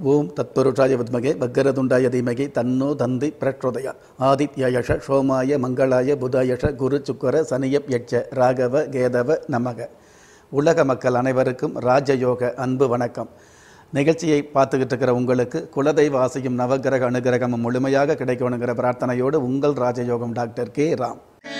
ஓம் தத்புருஷாய வித்மகே வக்கரதுண்டாய தீமகி தன்னோ தந்தி பிரச்சோதயா ஆதித்யயஷ சோமாய மங்களாய புதாயஷ குரு சுக்கர சனியப் யட்ச ராகவ கேதவ நமக. உலக மக்கள் அனைவருக்கும் ராஜயோக அன்பு வணக்கம். நிகழ்ச்சியை பார்த்துக்கிட்டு இருக்கிற உங்களுக்கு குலதெய்வ ஆசையும் நவகிரக அனுகிரகமும் முழுமையாக கிடைக்கணுங்கிற பிரார்த்தனையோடு உங்கள் ராஜயோகம் டாக்டர்.K.Ram.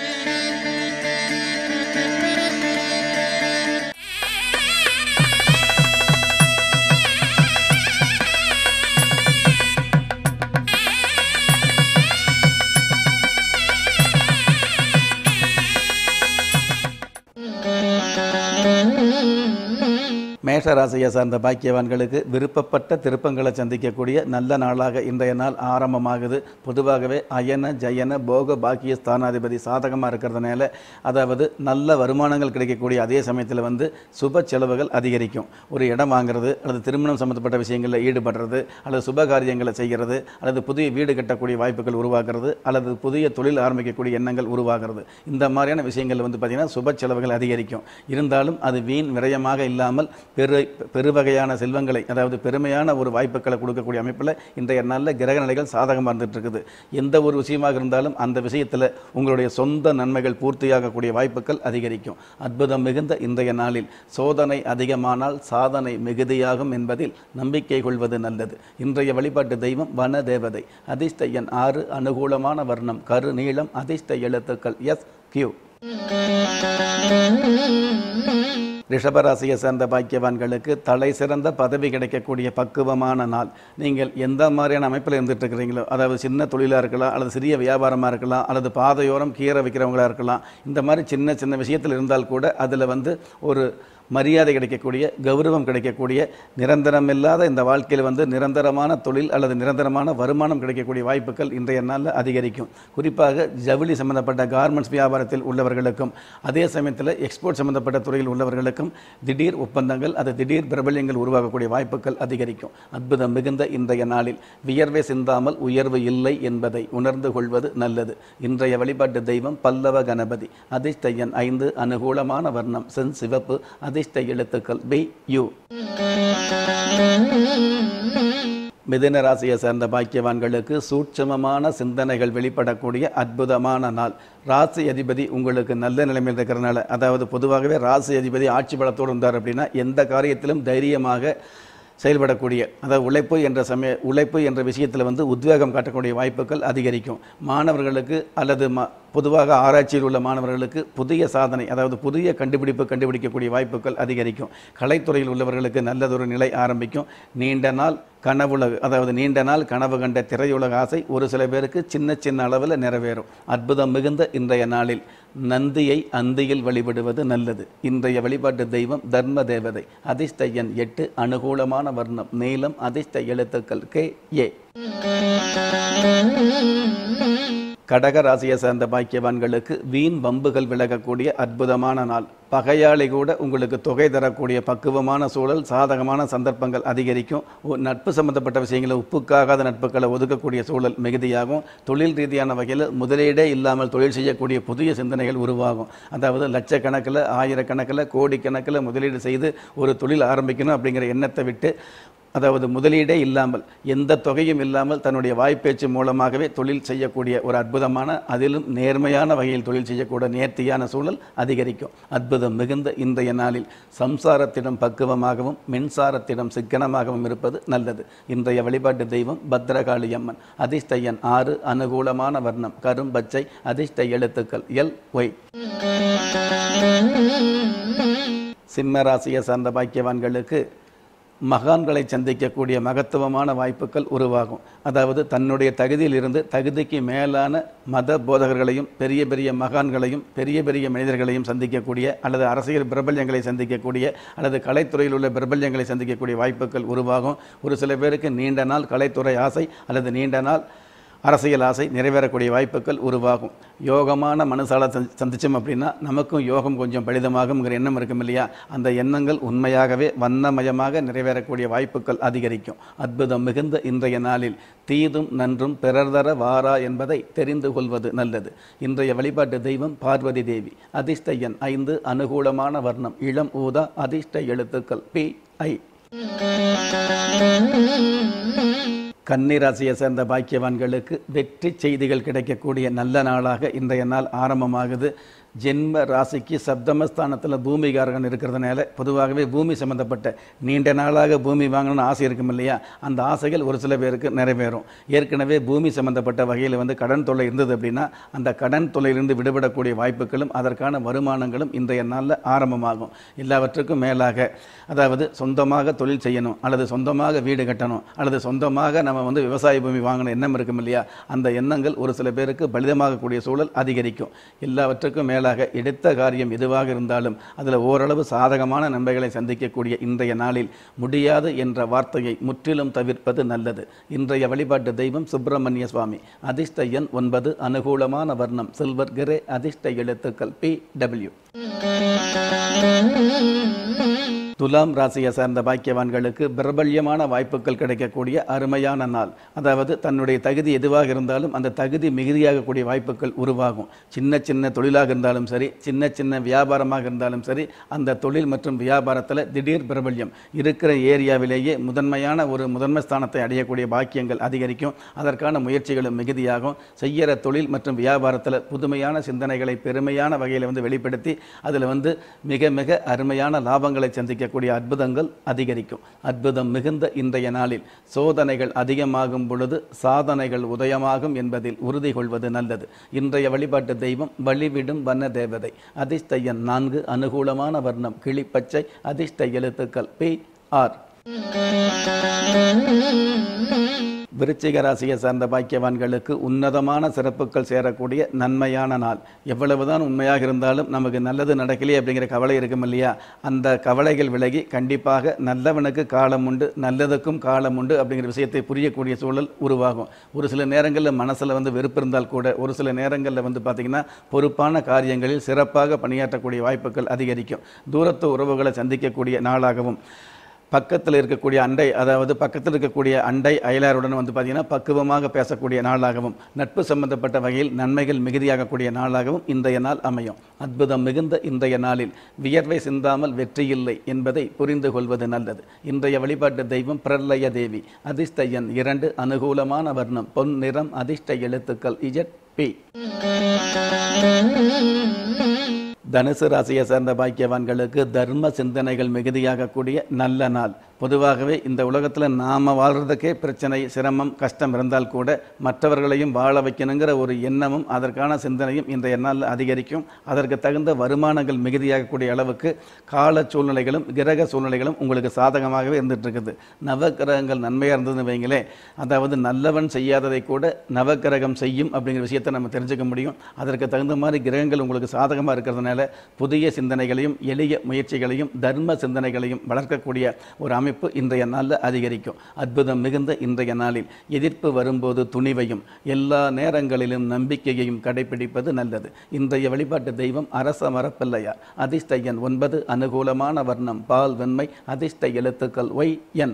மேஷ ராசியை சார்ந்த பாக்கியவான்களுக்கு விருப்பப்பட்ட திருப்பங்களை சந்திக்கக்கூடிய நல்ல நாளாக இன்றைய நாள் ஆரம்பமாகுது. பொதுவாகவே அயன ஜயன போக பாக்கிய ஸ்தானாதிபதி சாதகமாக இருக்கிறதுனால, அதாவது நல்ல வருமானங்கள் கிடைக்கக்கூடிய அதே சமயத்தில் சுப செலவுகள் அதிகரிக்கும். ஒரு இடம் வாங்குறது அல்லது திருமணம் சம்மந்தப்பட்ட விஷயங்களில் ஈடுபடுறது அல்லது சுப காரியங்களை செய்கிறது அல்லது புதிய வீடு கட்டக்கூடிய வாய்ப்புகள் உருவாகிறது அல்லது புதிய தொழில் ஆரம்பிக்கக்கூடிய எண்ணங்கள் உருவாகிறது. இந்த மாதிரியான விஷயங்கள் பார்த்திங்கன்னா சுப செலவுகள் அதிகரிக்கும். இருந்தாலும் அது வீண் விரயமாக இல்லாமல் பெருவகையான செல்வங்களை, அதாவது பெருமையான ஒரு வாய்ப்புகளை கொடுக்கக்கூடிய அமைப்பில் இன்றைய நல்ல கிரக நிலைகள் சாதகமாக இருந்துட்டு இருக்குது. எந்த ஒரு விஷயமாக இருந்தாலும் அந்த விஷயத்தில் உங்களுடைய சொந்த நன்மைகள் பூர்த்தியாகக்கூடிய வாய்ப்புகள் அதிகரிக்கும். அற்புதம் மிகுந்த இன்றைய நாளில் சோதனை அதிகமானால் சாதனை மிகுதியாகும் என்பதில் நம்பிக்கை கொள்வது நல்லது. இன்றைய வழிபாட்டு தெய்வம் வன தேவதை. அதிர்ஷ்ட எண் 6, அனுகூலமான வர்ணம் கரு நீளம், அதிர்ஷ்ட எழுத்துக்கள் SQ. ரிஷபராசியை சேர்ந்த பாக்கியவான்களுக்கு தலை சிறந்த பதவி கிடைக்கக்கூடிய பக்குவமான நாள். நீங்கள் எந்த மாதிரியான அமைப்பில் இருந்துட்டு இருக்கிறீங்களோ, அதாவது சின்ன தொழிலாக இருக்கலாம் அல்லது சிறிய வியாபாரமாக இருக்கலாம் அல்லது பாதையோரம் கீரை வைக்கிறவங்களாக இருக்கலாம், இந்த மாதிரி சின்ன சின்ன விஷயத்தில் இருந்தால் கூட அதில் ஒரு மரியாதை கிடைக்கக்கூடிய, கௌரவம் கிடைக்கக்கூடிய, நிரந்தரமில்லாத இந்த வாழ்க்கையில் நிரந்தரமான தொழில் அல்லது நிரந்தரமான வருமானம் கிடைக்கக்கூடிய வாய்ப்புகள் இன்றைய நாளில் அதிகரிக்கும். குறிப்பாக ஜவுளி சம்பந்தப்பட்ட கார்மெண்ட்ஸ் வியாபாரத்தில் உள்ளவர்களுக்கும் அதே சமயத்தில் எக்ஸ்போர்ட் சம்பந்தப்பட்ட துறையில் உள்ளவர்களுக்கும் திடீர் ஒப்பந்தங்கள், அது திடீர் பிரபல்யங்கள் உருவாகக்கூடிய வாய்ப்புகள் அதிகரிக்கும். அற்புதம் மிகுந்த இன்றைய நாளில் வியர்வை சிந்தாமல் உயர்வு இல்லை என்பதை உணர்ந்து கொள்வது நல்லது. இன்றைய வழிபாட்டு தெய்வம் பல்லவ கணபதி. அதிர்ஷ்ட எண் 5, அனுகூலமான வர்ணம் செஞ்சிவப்பு, அதிர்ஷ்ட எழுத்துக்கள் BU. மிதுன ராசியை சேர்ந்த பாக்கியவான்களுக்கு சூட்சமமான சிந்தனைகள் வெளிப்படக்கூடிய அற்புதமான நாள். ராசி அதிபதி உங்களுக்கு நல்ல நிலைமையில் இருக்கிறனால, அதாவது பொதுவாகவே ராசி அதிபதி ஆட்சி பலத்தோடு இருந்தார் அப்படின்னா எந்த காரியத்திலும் தைரியமாக செயல்படக்கூடிய, அதாவது உழைப்பு என்ற விஷயத்தில் உத்வேகம் காட்டக்கூடிய வாய்ப்புகள் அதிகரிக்கும். மாணவர்களுக்கு அல்லது பொதுவாக ஆராய்ச்சியில் உள்ள மாணவர்களுக்கு புதிய சாதனை, அதாவது புதிய கண்டுபிடிக்கக்கூடிய வாய்ப்புகள் அதிகரிக்கும். கலைத்துறையில் உள்ளவர்களுக்கு நல்லதொரு நிலை ஆரம்பிக்கும். நீண்ட நாள் கனவு கண்ட திரையுலக ஆசை ஒரு சில பேருக்கு சின்ன சின்ன அளவில் நிறைவேறும். அற்புதம் மிகுந்த இன்றைய நாளில் நந்தியை அந்தியில் வழிபடுவது நல்லது. இன்றைய வழிபாட்டு தெய்வம் தர்ம தேவதை. அதிர்ஷ்ட எண் 8, அனுகூலமான வர்ணம் நீலம், அதிர்ஷ்ட எழுத்துக்கள் KA. கடக ராசியை சேர்ந்த பாக்கியவான்களுக்கு வீண் வம்புகள் விலகக்கூடிய அற்புதமான நாள். பகையாளி கூட உங்களுக்கு தொகை தரக்கூடிய பக்குவமான சூழல், சாதகமான சந்தர்ப்பங்கள் அதிகரிக்கும். நட்பு சம்பந்தப்பட்ட விஷயங்களில் உப்புக்காகாத நட்புகளை ஒதுக்கக்கூடிய சூழல் மிகுதியாகும். தொழில் ரீதியான வகையில் முதலீடே இல்லாமல் தொழில் செய்யக்கூடிய புதிய சிந்தனைகள் உருவாகும். அதாவது லட்சக்கணக்கில், ஆயிரக்கணக்கில், கோடிக்கணக்கில் முதலீடு செய்து ஒரு தொழில் ஆரம்பிக்கணும் அப்படிங்கிற எண்ணத்தை விட்டு, அதாவது முதலீடே இல்லாமல் எந்த தொகையும் இல்லாமல் தன்னுடைய வாய்ப்பேச்சு மூலமாகவே தொழில் செய்யக்கூடிய ஒரு அற்புதமான, அதிலும் நேர்மையான வகையில் தொழில் செய்யக்கூடிய நேர்த்தியான சூழல் அதிகரிக்கும். அற்புதம் மிகுந்த இன்றைய நாளில் சம்சாரத்திடம் பக்குவமாகவும் மின்சாரத்திடம் சிக்கனமாகவும் இருப்பது நல்லது. இன்றைய வழிபாட்டு தெய்வம் பத்ரகாளி அம்மன். அதிர்ஷ்ட எண் 6, அனுகூலமான வர்ணம் கரும்பச்சை, அதிர்ஷ்ட எழுத்துக்கள் LY. சிம்ம ராசியை சார்ந்த பாக்கியவான்களுக்கு மகான்களை சந்திக்கக்கூடிய மகத்துவமான வாய்ப்புகள் உருவாகும். அதாவது தன்னுடைய தகுதியில் இருந்து தகுதிக்கு மேலான மத போதகர்களையும் பெரிய பெரிய மகான்களையும் பெரிய பெரிய மனிதர்களையும் சந்திக்கக்கூடிய, அல்லது அரசியல் பிரபல்யங்களை சந்திக்கக்கூடிய, அல்லது கலைத்துறையில் உள்ள பிரபல்யங்களை சந்திக்கக்கூடிய வாய்ப்புகள் உருவாகும். ஒரு சில பேருக்கு நீண்ட நாள் கலைத்துறை ஆசை அல்லது நீண்ட நாள் அரசியல் ஆசை நிறைவேறக்கூடிய வாய்ப்புகள் உருவாகும். யோகமான மனசால சந்திச்சோம் அப்படின்னா நமக்கும் யோகம் கொஞ்சம் பலிதமாகும்ங்கிற எண்ணம் இருக்கும் இல்லையா, அந்த எண்ணங்கள் உண்மையாகவே வண்ணமயமாக நிறைவேறக்கூடிய வாய்ப்புகள் அதிகரிக்கும். அற்புதம் மிகுந்த இன்றைய நாளில் தீதும் நன்றும் பிறர் தர வாரா என்பதை தெரிந்து கொள்வது நல்லது. இன்றைய வழிபாட்டு தெய்வம் பார்வதி தேவி. அதிர்ஷ்ட எண் 5, அனுகூலமான வர்ணம் இளம் ஊதா, அதிர்ஷ்ட எழுத்துக்கள் PI. கன்னி ராசியை சேர்ந்த பாக்கியவான்களுக்கு வெற்றி செய்திகள் கிடைக்கக்கூடிய நல்ல நாளாக இன்றைய நாள் ஆரம்பமாகுது. ஜென்ம ராசிக்கு சப்தமஸ்தானத்தில் பூமிகாரகன் இருக்கிறதுனால பொதுவாகவே பூமி சம்மந்தப்பட்ட நீண்ட நாளாக பூமி வாங்கணும்னு ஆசை இருக்கும் இல்லையா, அந்த ஆசைகள் ஒரு சில பேருக்கு நிறைவேறும். ஏற்கனவே பூமி சம்மந்தப்பட்ட வகையில் கடன் தொல்லை இருந்தது அப்படின்னா அந்த கடன் தொல்லையிலிருந்து விடுபடக்கூடிய வாய்ப்புகளும் அதற்கான வருமானங்களும் இன்றைய நாளில் ஆரம்பமாகும். எல்லாவற்றுக்கும் மேலாக அதாவது சொந்தமாக தொழில் செய்யணும் அல்லது சொந்தமாக வீடு கட்டணும் அல்லது சொந்தமாக நம்ம விவசாய பூமி வாங்கணும் எண்ணம் இருக்கும் இல்லையா, அந்த எண்ணங்கள் ஒரு சில பேருக்கு பலிதமாகக்கூடிய சூழல் அதிகரிக்கும். எல்லாவற்றுக்கும் மேலாக எடுத்த காரியம் எதுவாக இருந்தாலும் அதில் ஓரளவு சாதகமான நன்மைகளை சந்திக்கக்கூடிய இன்றைய நாளில் முடியாது என்ற வார்த்தையை முற்றிலும் தவிர்ப்பது நல்லது. இன்றைய வழிபாட்டு தெய்வம் சுப்பிரமணிய சுவாமி. அதிர்ஷ்ட எண் 9, அனுகூலமான வர்ணம் சில்வர் கிரே, அதிர்ஷ்ட எழுத்துக்கள் PW. துலாம் ராசியை சார்ந்த பாக்கியவான்களுக்கு பிரபல்யமான வாய்ப்புகள் கிடைக்கக்கூடிய அருமையான நாள். அதாவது தன்னுடைய தகுதி எதுவாக இருந்தாலும் அந்த தகுதி மிகுதியாகக்கூடிய வாய்ப்புகள் உருவாகும். சின்ன சின்ன தொழிலாக இருந்தாலும் சரி, சின்ன சின்ன வியாபாரமாக இருந்தாலும் சரி, அந்த தொழில் மற்றும் வியாபாரத்தில் திடீர் பிரபல்யம் இருக்கிற ஏரியாவிலேயே முதன்மை ஸ்தானத்தை அடையக்கூடிய பாக்கியங்கள் அதிகரிக்கும். அதற்கான முயற்சிகளும் மிகுதியாகும். செய்கிற தொழில் மற்றும் வியாபாரத்தில் புதுமையான சிந்தனைகளை பெருமையான வகையில் வெளிப்படுத்தி அதில் மிக மிக அருமையான லாபங்களை சந்திக்க கூடிய அற்புதங்கள் அதிகரிக்கும். அற்புதம் மிகுந்த இன்றைய நாளில் சோதனைகள் அதிகமாகும் பொழுது சாதனைகள் உதயமாகும் என்பதில் உறுதி கொள்வது நல்லது. இன்றைய வழிபாட்டு தெய்வம் வழிவிடும் வண்ண தேவதை. அதிர்ஷ்ட எண் 4, அனுகூலமான வர்ணம் கிளிப்பச்சை, அதிர்ஷ்ட எழுத்துக்கள் PR. விருச்சிக ராசியை சார்ந்த பாக்கியவான்களுக்கு உன்னதமான சிறப்புகள் சேரக்கூடிய நன்மையான நாள். எவ்வளவுதான் உண்மையாக இருந்தாலும் நமக்கு நல்லது நடக்கலையே அப்படிங்கிற கவலை இருக்கும் இல்லையா, அந்த கவலைகள் விலகி கண்டிப்பாக நல்லவனுக்கு காலம் உண்டு, நல்லதுக்கும் காலம் உண்டு அப்படிங்கிற விஷயத்தை புரியக்கூடிய சூழல் உருவாகும். ஒரு சில நேரங்களில் மனசில் வெறுப்பு இருந்தால் கூட ஒரு சில நேரங்களில் பார்த்தீங்கன்னா பொறுப்பான காரியங்களில் சிறப்பாக பணியாற்றக்கூடிய வாய்ப்புகள் அதிகரிக்கும். தூரத்து உறவுகளை சந்திக்கக்கூடிய நாளாகவும் பக்கத்தில் இருக்கக்கூடிய அண்டை அயலாருடன் பார்த்தீங்கன்னா பக்குவமாக பேசக்கூடிய நாளாகவும் நட்பு சம்பந்தப்பட்ட வகையில் நன்மைகள் மிகுதியாகக்கூடிய நாளாகவும் இன்றைய நாள் அமையும். அற்புதம் மிகுந்த இன்றைய நாளில் வியர்வை சிந்தாமல் வெற்றியில்லை என்பதை புரிந்து கொள்வது நல்லது. இன்றைய வழிபாட்டு தெய்வம் பிரளய தேவி. அதிர்ஷ்ட எண் 2, அனுகூலமான வர்ணம் பொன் நிறம், அதிர்ஷ்ட எழுத்துக்கள் ZP. தனுசு ராசியை சேர்ந்த பாக்கியவான்களுக்கு தர்ம சிந்தனைகள் மிகுதியாகக்கூடிய நல்ல நாள். பொதுவாகவே இந்த உலகத்தில் நாம் வாழ்கிறதுக்கே பிரச்சனை, சிரமம், கஷ்டம் இருந்தால் கூட மற்றவர்களையும் வாழ வைக்கணுங்கிற ஒரு எண்ணமும் அதற்கான சிந்தனையும் இன்றைய நாளில் அதிகரிக்கும். அதற்கு தகுந்த வருமானங்கள் மிகுதியாகக்கூடிய அளவுக்கு கால சூழ்நிலைகளும் கிரக சூழ்நிலைகளும் உங்களுக்கு சாதகமாகவே இருந்துகிட்டு இருக்குது. நவகிரகங்கள் நன்மையாக இருந்ததுன்னு வைங்களே, அதாவது நல்லவன் செய்யாததை கூட நவகிரகம் செய்யும் அப்படிங்கிற விஷயத்தை நம்ம தெரிஞ்சுக்க முடியும். அதற்கு தகுந்த மாதிரி கிரகங்கள் உங்களுக்கு சாதகமாக இருக்கிறதுனால புதிய சிந்தனைகளையும் எளிய முயற்சிகளையும் தர்ம சிந்தனைகளையும் வளர்க்கக்கூடிய ஒரு அமைப்பு இன்றைய நாளில் அதிகரிக்கும். அற்புதம் மிகுந்த இன்றைய நாளில் எதிர்ப்பு வரும்போது துணிவையும் எல்லா நேரங்களிலும் நம்பிக்கையையும் கடைபிடிப்பது நல்லது. இன்றைய வழிபாட்டு தெய்வம் அரச மரப்பிள்ளையார். அதிர்ஷ்ட எண் 9, அனுகூலமான வர்ணம் பால் வெண்மை, அதிர்ஷ்ட எழுத்துக்கள் YN.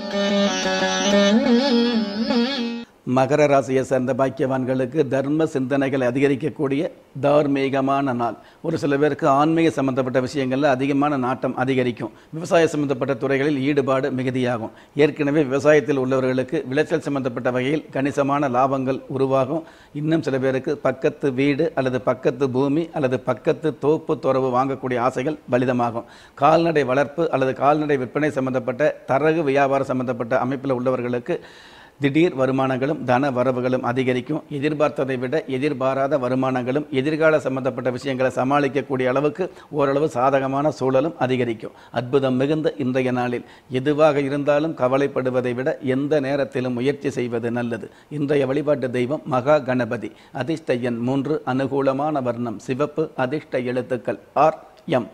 மகர ராசியை சேர்ந்த பாக்கியவான்களுக்கு தர்ம சிந்தனைகளை அதிகரிக்கக்கூடிய தார்மீகமான நாள். ஒரு சில பேருக்கு ஆன்மீக சம்பந்தப்பட்ட விஷயங்களில் அதிகமான நாட்டம் அதிகரிக்கும். விவசாய சம்பந்தப்பட்ட துறைகளில் ஈடுபாடு மிகுதியாகும். ஏற்கனவே விவசாயத்தில் உள்ளவர்களுக்கு விளைச்சல் சம்பந்தப்பட்ட வகையில் கணிசமான லாபங்கள் உருவாகும். இன்னும் சில பேருக்கு பக்கத்து வீடு அல்லது பக்கத்து பூமி அல்லது பக்கத்து தோப்பு துறவு வாங்கக்கூடிய ஆசைகள் பலிதமாகும். கால்நடை வளர்ப்பு அல்லது கால்நடை விற்பனை சம்பந்தப்பட்ட தரகு வியாபாரம் சம்பந்தப்பட்ட அமைப்பில் உள்ளவர்களுக்கு திடீர் வருமானங்களும் தன வரவுகளும் அதிகரிக்கும். எதிர்பார்த்ததை விட எதிர்பாராத வருமானங்களும் எதிர்கால சம்பந்தப்பட்ட விஷயங்களை சமாளிக்கக்கூடிய அளவுக்கு ஓரளவு சாதகமான சூழலும் அதிகரிக்கும். அற்புதம் மிகுந்த இன்றைய நாளில் எதுவாக இருந்தாலும் கவலைப்படுவதை விட எந்த நேரத்திலும் முயற்சி செய்வது நல்லது. இன்றைய வழிபாட்டு தெய்வம் மகா கணபதி. அதிர்ஷ்ட எண் 3, அனுகூலமான வர்ணம் சிவப்பு, அதிர்ஷ்ட எழுத்துக்கள் RM.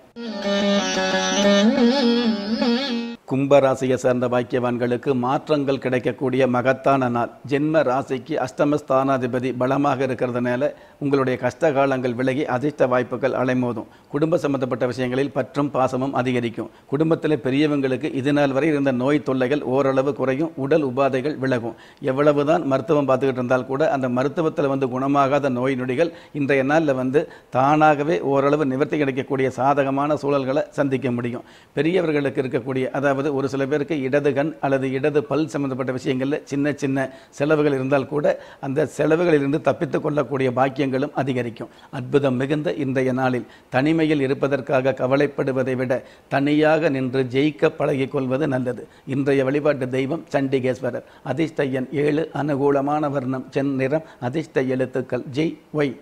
கும்பராசியை சேர்ந்த பாக்கியவான்களுக்கு மாற்றங்கள் கிடைக்கக்கூடிய மகத்தான நாள். ஜென்ம ராசிக்கு அஷ்டமஸ்தானாதிபதி பலமாக இருக்கிறதுனால உங்களுடைய கஷ்ட காலங்கள் விலகி அதிர்ஷ்ட வாய்ப்புகள் அலைமோதும். குடும்ப சம்பந்தப்பட்ட விஷயங்களில் பற்றும் பாசமும் அதிகரிக்கும். குடும்பத்தில் பெரியவங்களுக்கு இது நாள் வரை இருந்த நோய் தொல்லைகள் ஓரளவு குறையும். உடல் உபாதைகள் விலகும். எவ்வளவுதான் மருத்துவம் பார்த்துக்கிட்டு இருந்தால் கூட அந்த மருத்துவத்தில் குணமாகாத நோய் நொடிகள் இன்றைய நாளில் தானாகவே ஓரளவு நிவர்த்தி கிடைக்கக்கூடிய சாதகமான சூழல்களை சந்திக்க முடியும். பெரியவர்களுக்கு இருக்கக்கூடிய அதாவது அதாவது ஒரு சில பேருக்கு இடது கண் அல்லது இடது பல் சம்பந்தப்பட்ட விஷயங்களில் சின்ன சின்ன செலவுகள் இருந்தால் கூட அந்த செலவுகளிலிருந்து தப்பித்துக் கொள்ளக்கூடிய பாக்கியங்களும் அதிகரிக்கும். அற்புதம் மிகுந்த இன்றைய நாளில் தனிமையில் இருப்பதற்காக கவலைப்படுவதை விட தனியாக நின்று ஜெயிக்க பழகிக் கொள்வது நல்லது. இன்றைய வழிபாட்டு தெய்வம் சண்டிகேஸ்வரர். அதிர்ஷ்ட எண் 7, அனுகூலமான வர்ணம் செந்நிறம், அதிர்ஷ்ட எழுத்துக்கள் JY.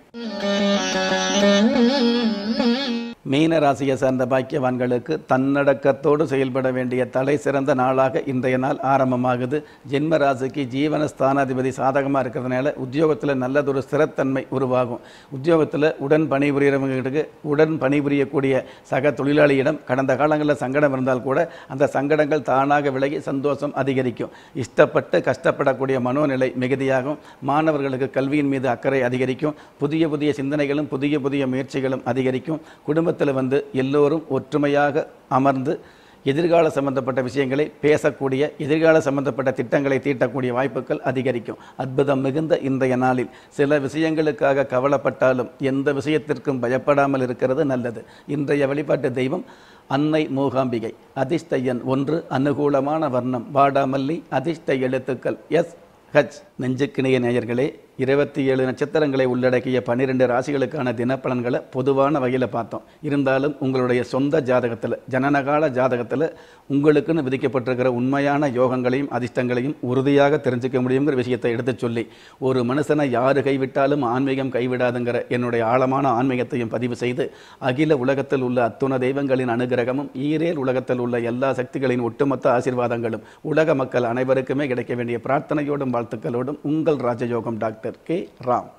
மீன ராசியை சார்ந்த பாக்கியவான்களுக்கு தன்னடக்கத்தோடு செயல்பட வேண்டிய தலை சிறந்த நாளாக இன்றைய நாள் ஆரம்பமாகுது. ஜென்ம ராசிக்கு ஜீவன ஸ்தானாதிபதி சாதகமாக இருக்கிறதுனால உத்தியோகத்தில் நல்லதொரு ஸ்திரத்தன்மை உருவாகும். உத்தியோகத்தில் உடன் பணிபுரியவங்களுக்கு உடன் பணிபுரியக்கூடிய சக தொழிலாளியிடம் கடந்த காலங்களில் சங்கடம் இருந்தால் கூட அந்த சங்கடங்கள் தானாக விலகி சந்தோஷம் அதிகரிக்கும். இஷ்டப்பட்டு கஷ்டப்படக்கூடிய மனோநிலை மிகுதியாகும். மாணவர்களுக்கு கல்வியின் மீது அக்கறை அதிகரிக்கும். புதிய புதிய சிந்தனைகளும் புதிய புதிய முயற்சிகளும் அதிகரிக்கும். குடும்பத்தில் எல்லோரும் ஒற்றுமையாக அமர்ந்து எதிர்கால சம்பந்தப்பட்ட விஷயங்களை பேசக்கூடிய, எதிர்கால சம்பந்தப்பட்ட திட்டங்களை தீட்டக்கூடிய வாய்ப்புகள் அதிகரிக்கும். அற்புதம் மிகுந்த இன்றைய நாளில் சில விஷயங்களுக்காக கவலைப்பட்டாலும் எந்த விஷயத்திற்கும் பயப்படாமல் இருக்கிறது நல்லது. இன்றைய வழிபாட்டு தெய்வம் அன்னை மூகாம்பிகை. அதிர்ஷ்ட எண் 1, அனுகூலமான வர்ணம் வாடாமல்லி, அதிர்ஷ்ட எழுத்துக்கள் SH. நெஞ்சுக்கிணைய நேயர்களே, 27 நட்சத்திரங்களை உள்ளடக்கிய 12 ராசிகளுக்கான தினப்பலன்களை பொதுவான வகையில் பார்த்தோம். இருந்தாலும் உங்களுடைய சொந்த ஜாதகத்தில், ஜனனகால ஜாதகத்தில் உங்களுக்குன்னு விதிக்கப்பட்டிருக்கிற உண்மையான யோகங்களையும் அதிர்ஷ்டங்களையும் உறுதியாக தெரிஞ்சுக்க முடியுங்கிற விஷயத்தை எடுத்து சொல்லி, ஒரு மனுஷனை யாரு கைவிட்டாலும் ஆன்மீகம் கைவிடாதுங்கிற என்னுடைய ஆழமான ஆன்மீகத்தையும் பதிவு செய்து, அகில உலகத்தில் உள்ள அத்துண தெய்வங்களின் அனுகிரகமும் ஈரேல் உலகத்தில் உள்ள எல்லா சக்திகளின் ஒட்டுமொத்த ஆசீர்வாதங்களும் உலக மக்கள் அனைவருக்குமே கிடைக்க வேண்டிய பிரார்த்தனையோடும் வாழ்த்துக்களோடும் உங்கள் ராஜயோகம் டாக்டர் K.Ram.